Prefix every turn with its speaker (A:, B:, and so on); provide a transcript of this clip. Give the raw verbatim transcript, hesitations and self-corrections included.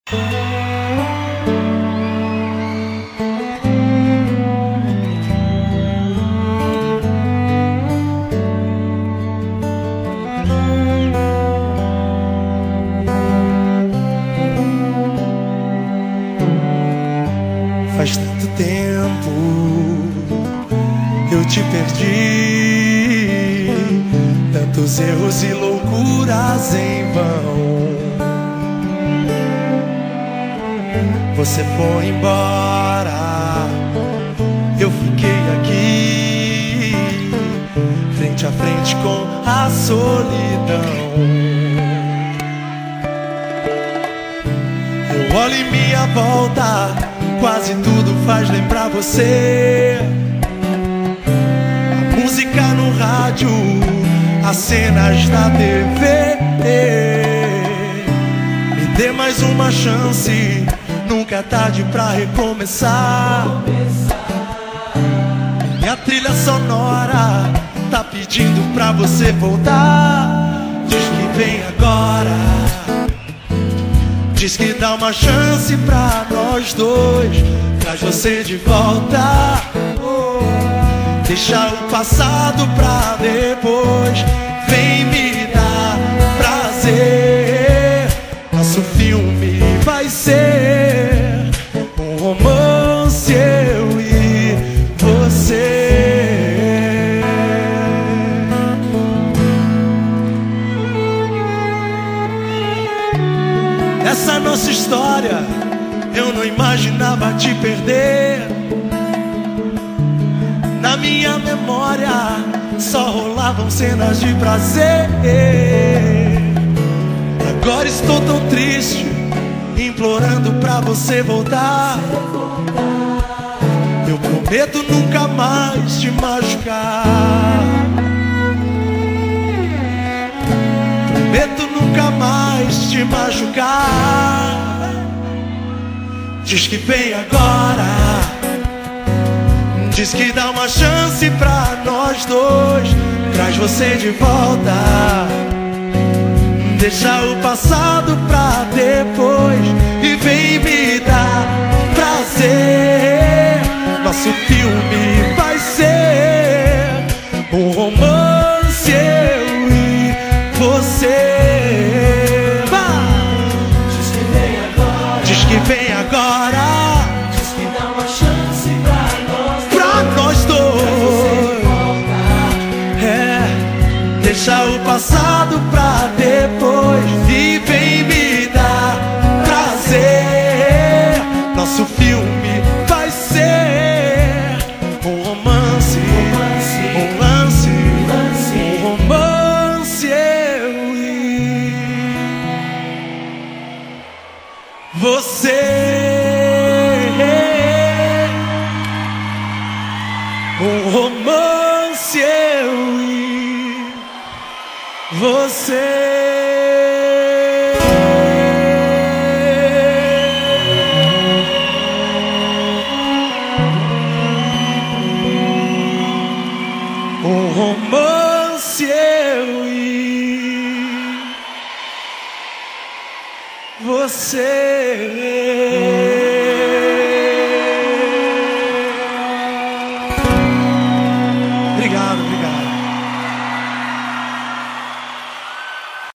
A: Faz tanto tempo eu te perdi, tantos erros e loucuras em vão. Você foi embora, eu fiquei aqui, frente a frente com a solidão. Eu olho em minha volta, quase tudo faz lembrar você. A música no rádio, as cenas da T V. Me dê mais uma chance, nunca é tarde pra recomeçar. Minha trilha sonora tá pedindo pra você voltar. Diz que vem agora, diz que dá uma chance pra nós dois, traz você de volta. Oh, deixa o passado pra depois, vem me dar prazer. Nosso filme vai ser um romance, eu e você. Essa nossa história, eu não imaginava te perder. Na minha memória só rolavam cenas de prazer. Agora estou tão triste, implorando pra você voltar. Eu prometo nunca mais te machucar. Prometo nunca mais te machucar. Diz que vem agora, diz que dá uma chance pra nós dois, traz você de volta. Deixa o passado pra depois e vem me dar prazer. Nosso filme vai ser um romance, eu e você. Diz que vem agora,
B: diz que dá uma chance pra nós dois,
A: pra nós dois. É, deixa o passado pra depois e vem me dar prazer. Nosso filme vai ser um romance, um lance, um romance, eu e você. Um romance, eu e você. Um romance, eu e você.